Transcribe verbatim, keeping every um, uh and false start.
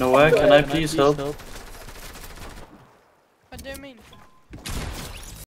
Noah, can I please help? What do you mean?